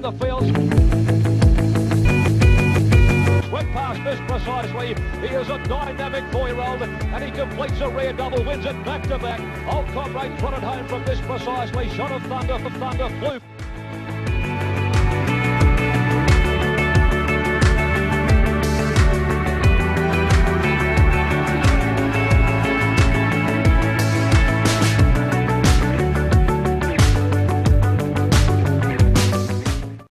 in the fields. Went past this precisely. He is a dynamic 4-year-old and he completes a rare double, wins it back to back. Old Comrade trotted home from this precisely. Shot of Thunder flew